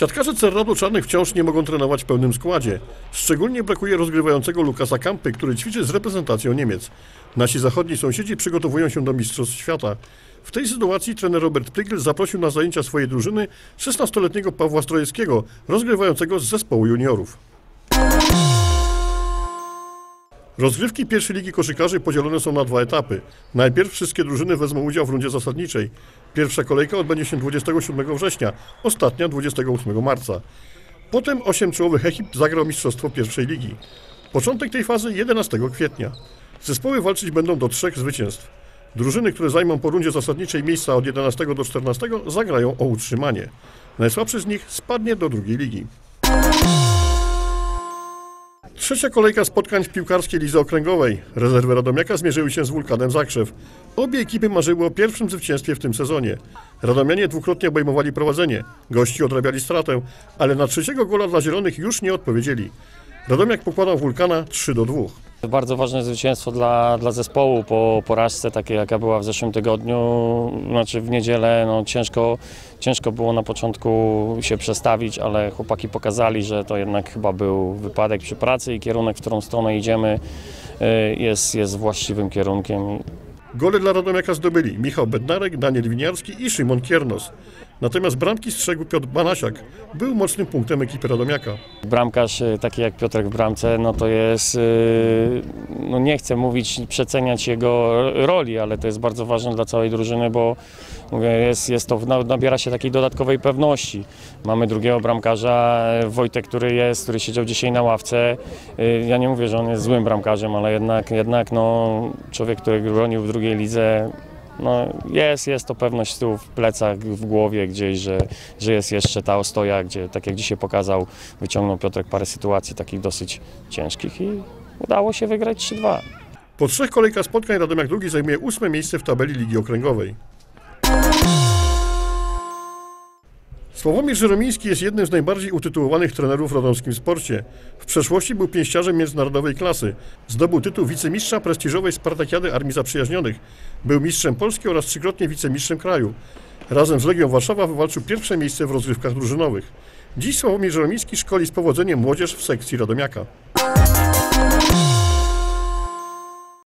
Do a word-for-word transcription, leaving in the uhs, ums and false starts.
Siatkarze Cerrado Czarnych wciąż nie mogą trenować w pełnym składzie. Szczególnie brakuje rozgrywającego Lukasa Kampy, który ćwiczy z reprezentacją Niemiec. Nasi zachodni sąsiedzi przygotowują się do Mistrzostw Świata. W tej sytuacji trener Robert Prigl zaprosił na zajęcia swojej drużyny szesnastoletniego Pawła Strojewskiego, rozgrywającego z zespołu juniorów. Rozgrywki pierwszej ligi koszykarzy podzielone są na dwa etapy. Najpierw wszystkie drużyny wezmą udział w rundzie zasadniczej. Pierwsza kolejka odbędzie się dwudziestego siódmego września, ostatnia dwudziestego ósmego marca. Potem osiem czołowych ekip zagra o mistrzostwo pierwszej ligi. Początek tej fazy jedenastego kwietnia. Zespoły walczyć będą do trzech zwycięstw. Drużyny, które zajmą po rundzie zasadniczej miejsca od jedenastego do czternastego, zagrają o utrzymanie. Najsłabszy z nich spadnie do drugiej ligi. Trzecia kolejka spotkań w piłkarskiej lidze okręgowej. Rezerwy Radomiaka zmierzyły się z Wulkanem Zakrzew. Obie ekipy marzyły o pierwszym zwycięstwie w tym sezonie. Radomianie dwukrotnie obejmowali prowadzenie. Gości odrabiali stratę, ale na trzeciego gola dla zielonych już nie odpowiedzieli. Radomiak pokładał Wulkana trzy do dwóch. Bardzo ważne zwycięstwo dla, dla zespołu po porażce, takiej jaka była w zeszłym tygodniu, znaczy w niedzielę. No, ciężko, ciężko było na początku się przestawić, ale chłopaki pokazali, że to jednak chyba był wypadek przy pracy i kierunek, w którą stronę idziemy, jest, jest właściwym kierunkiem. Gole dla Radomiaka zdobyli Michał Bednarek, Daniel Winiarski i Szymon Kiernos. Natomiast bramki strzegł Piotr Banasiak. Był mocnym punktem ekipy Radomiaka. Bramkarz taki jak Piotrek w bramce, no to jest, no nie chcę mówić, przeceniać jego roli, ale to jest bardzo ważne dla całej drużyny, bo mówię, jest, jest to, nabiera się takiej dodatkowej pewności. Mamy drugiego bramkarza, Wojtek, który jest, który siedział dzisiaj na ławce. Ja nie mówię, że on jest złym bramkarzem, ale jednak, jednak no, człowiek, który bronił w drugiej lidze, no jest, jest to pewność z tyłu w plecach, w głowie gdzieś, że, że jest jeszcze ta ostoja, gdzie tak jak dzisiaj pokazał, wyciągnął Piotrek parę sytuacji takich dosyć ciężkich i udało się wygrać trzy dwa. Po trzech kolejkach spotkań Radomiak drugi zajmuje ósme miejsce w tabeli Ligi Okręgowej. Sławomir Żeromiński jest jednym z najbardziej utytułowanych trenerów w radomskim sporcie. W przeszłości był pięściarzem międzynarodowej klasy. Zdobył tytuł wicemistrza prestiżowej Spartakiady Armii Zaprzyjaźnionych. Był mistrzem Polski oraz trzykrotnie wicemistrzem kraju. Razem z Legią Warszawa wywalczył pierwsze miejsce w rozgrywkach drużynowych. Dziś Sławomir Żeromiński szkoli z powodzeniem młodzież w sekcji Radomiaka.